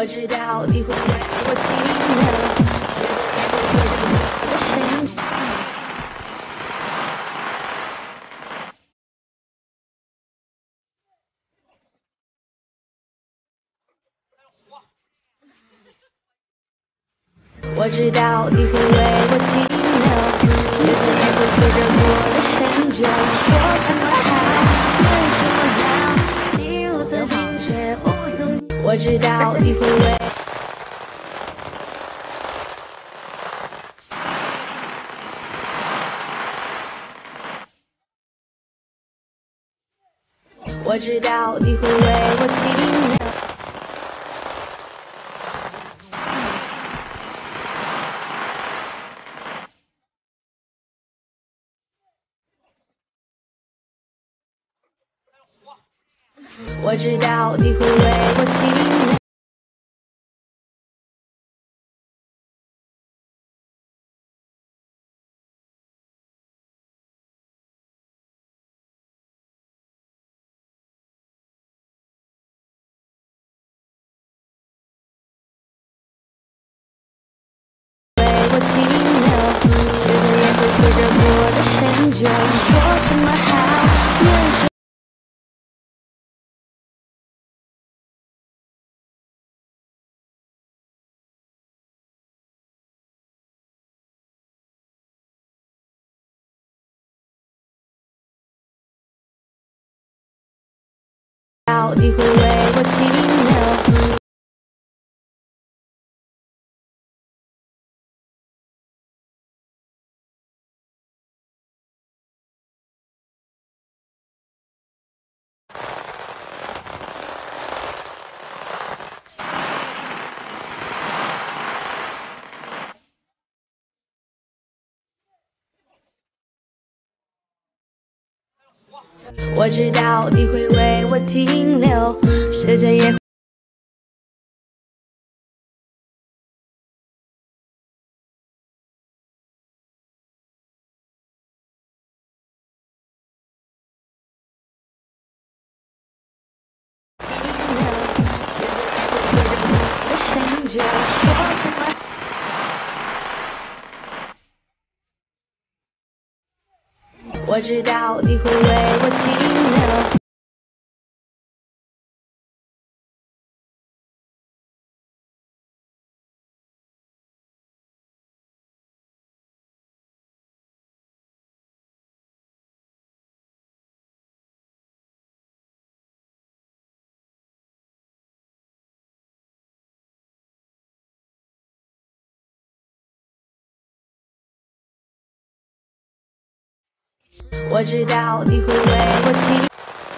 我知道你会为我停留，我知道你会为我停留，时间也会随着过了很久，说什么好，念什么老，心如曾经却无从。我知道你会为。我知道你会为我停留。我知道你会为我停留。我停留，时间也会随着过了很久，说什么好，念什么。你会为我停留。我知道你会为我停留，时间也。我知道你会为我停留。我知道你会为我停。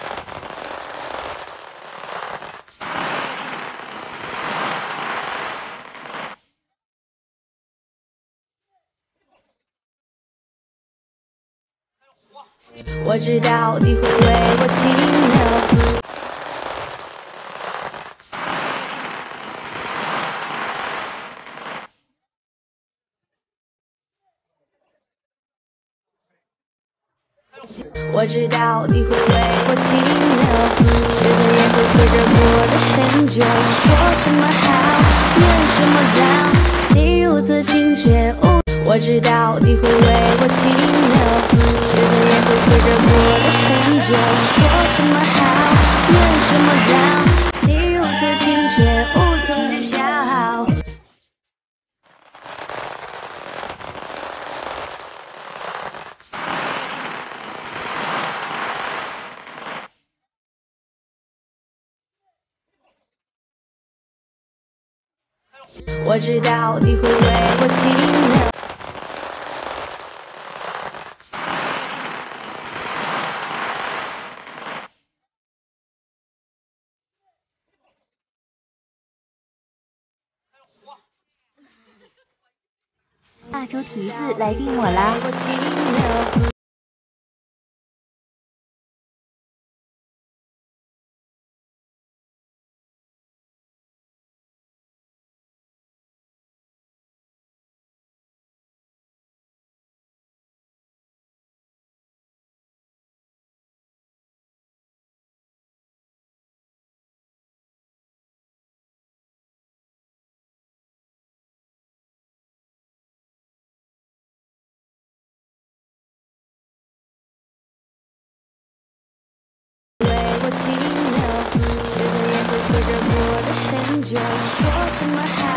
我知道你会为我停留。我知道你会为我停留，时间也会随着过了很久，说什么好，念什么老，心如此清却无。我知道你会为我停留，时间也会随着过了很久，说什么好，念什么老，心如此清却无从知晓。我知道你会为我停留。 大猪蹄子来订我啦！ 随着过的很久，说什么好？